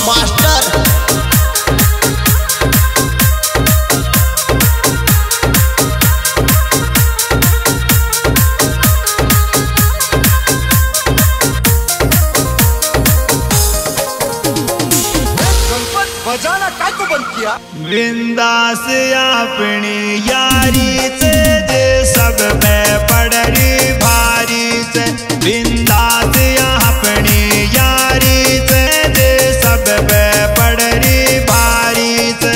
Master. बजाना काय को बंद किया? बिंदास अपनी यारी से जे सब पे पड़री भारी से, बिंदास अपनी यारी से जे सब पे पड़री भारी से।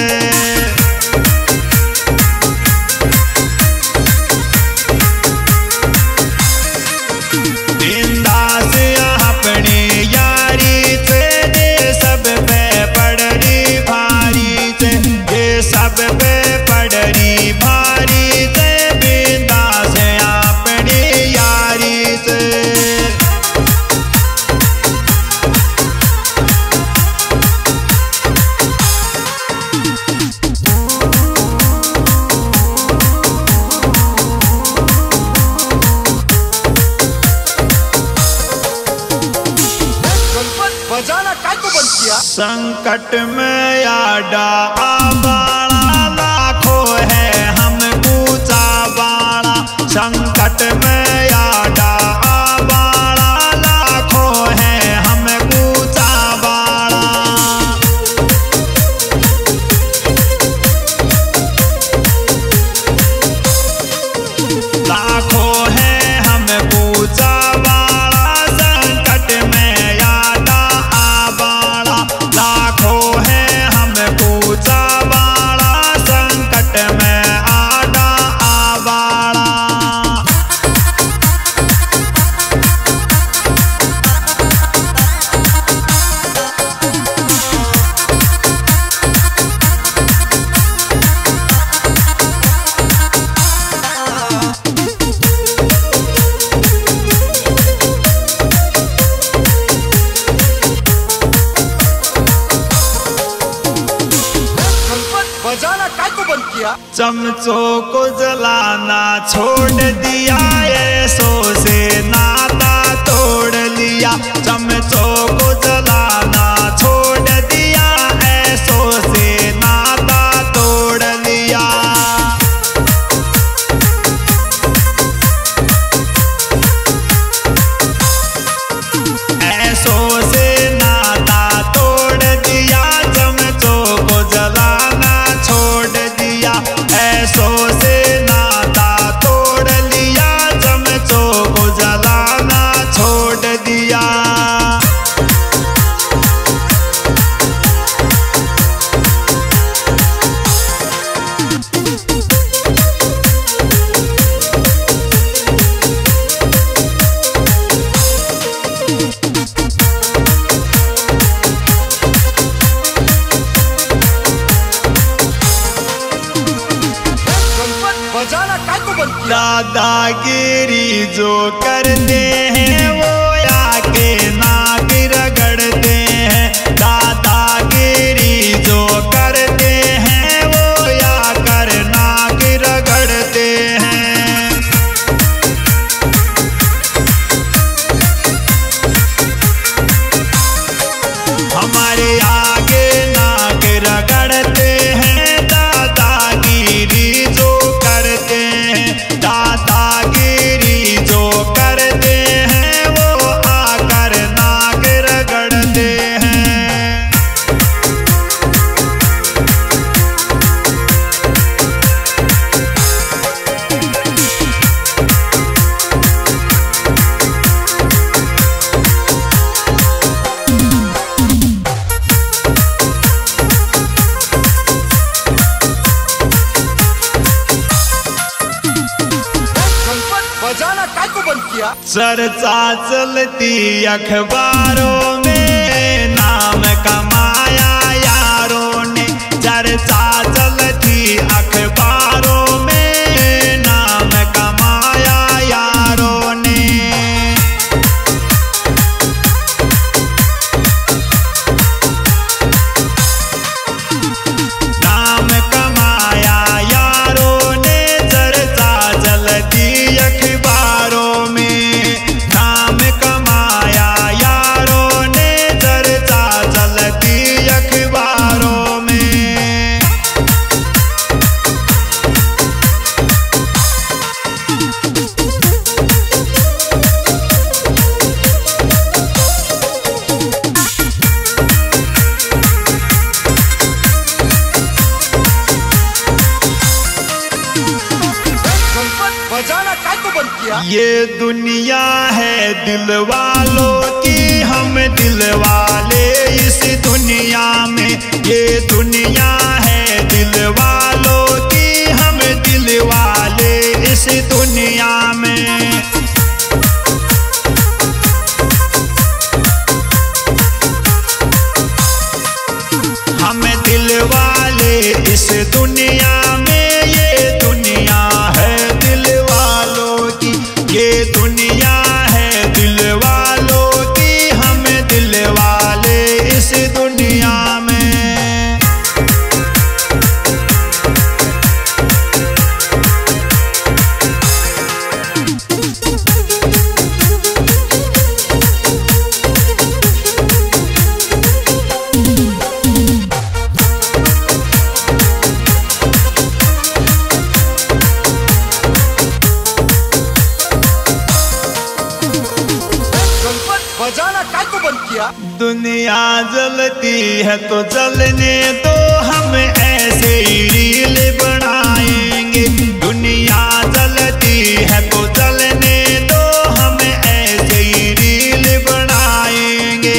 बिंदास अपनी यारी से जे सब पे पड़री भारी से, ये सब पे पड़री भारी से, बिंदास अपनी यारी से। बजाना काय को बंद किया? संकट में आडा आबाड़ा लाखों है हम पूछा बाड़ा, संकट में आडा आबाड़ा लाखों है हम पूछा बाड़ा। लाखों है हम पूछा बाड़ा, संकट में आडा आबाड़ा। लाखों है हम पूछा बाड़ा, संकट में आडा आबाड़ा। बजाना काय को बंद किया? चमचों को जलाना छोड़ दिया, ऐसों से नाता तोड़ लिया। चमचों को जलाना छोड़ दिया, ऐसों से नाता तोड़ लिया। ऐसों से नाता तोड़ दिया, चमचों को जलाना छोड़ दिया। ऐसों से नाता तोड़ लिया, चमचों को जलाना छोड़ दिया। बजाना काय को बंद किया? दादागिरी जो करते हैं वो आके नाक रगड़ते हैं। दादागिरी जो करते हैं वो आकर नाक रगड़ते हैं। हमारे आगे नाक रगड़ते हैं, दादागिरी जो करते हैं। दादागिरी जो करते हैं वो आकर नाक रगड़ते हैं। बजाना काय को बंद किया? चर्चा चलती अखबारों में, नाम कमाया यारों ने। चर्चा चलती अखबारों में, नाम कमाया यारों ने। नाम कमाया यारों ने, चर्चा चलती अखबारों में। नाम कमाया यारों ने, ये दुनिया है दिल वालों की, हम दिल वाले इस दुनिया में। ये दुनिया है दिल वालों की, हम दिल वाले इस दुनिया में। हम दिल वाले इस दुनिया में, ये दुनिया है दिल वालों की। ये दुनिया है दिल वालों की, हम दिल वाले इस दुनिया में। बजाना काय को बंद किया? दुनिया जलती है तो जलने दो, हम ऐसे ही रील बनाएंगे। दुनिया जलती है तो जलने दो, हम ऐसे ही रील बनाएंगे।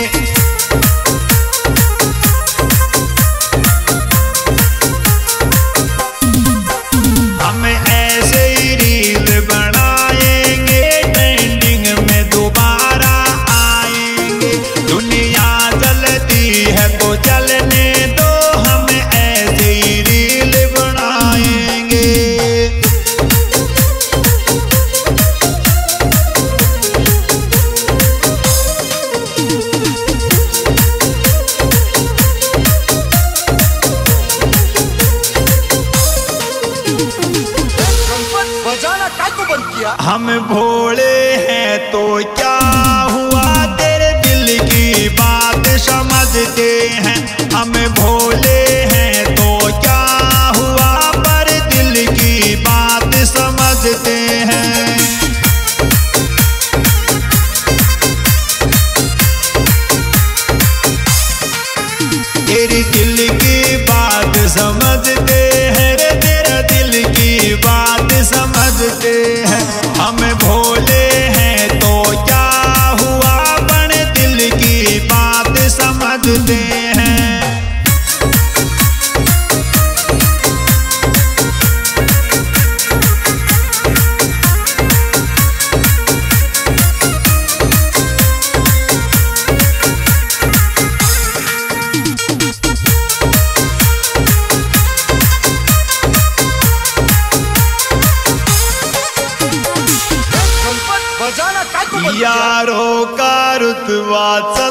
हम ऐसे ही रील बनाएंगे, ट्रेंडिंग में दोबारा है तो चलने दो, हम ऐसे ही रील बनाएंगे। बजाना काय को बंद किया? हम भोले हैं तो क्या हुआ, तेरे दिल की बात समझते हैं। हम भोले हैं तो क्या हुआ, पर दिल की बात समझते हैं। तेरी दिल की बात समझते हैं, तेरा दिल की बात समझते हैं। हम भोले हैं तो क्या हुआ, पर दिल की बात समझते हैं। बजाना काय को बंद किया? यारों का रुतबा